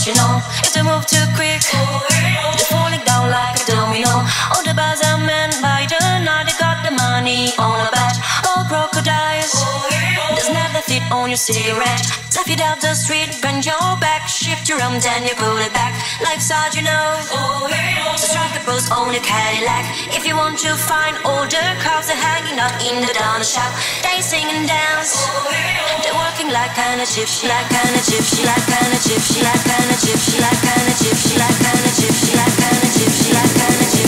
you know. If they move too quick, they're falling down like a domino. All the bars are men by the night, they got the money on a bet. Gold crocodiles, there's never fit on your cigarette. Stuff it out the street, bend your back, shift your arm, then you pull it back. Life's hard, you know. So strike a pose on your Cadillac. If you want to find all the cops, they're hanging out in the down shop. They sing and dance, they're working like kind of gypsy, like kind of gypsy, like kind of gypsy, like kind of gypsy, like kind of gypsy, like kind of gypsy, like kind of gypsy, like kind of gypsy.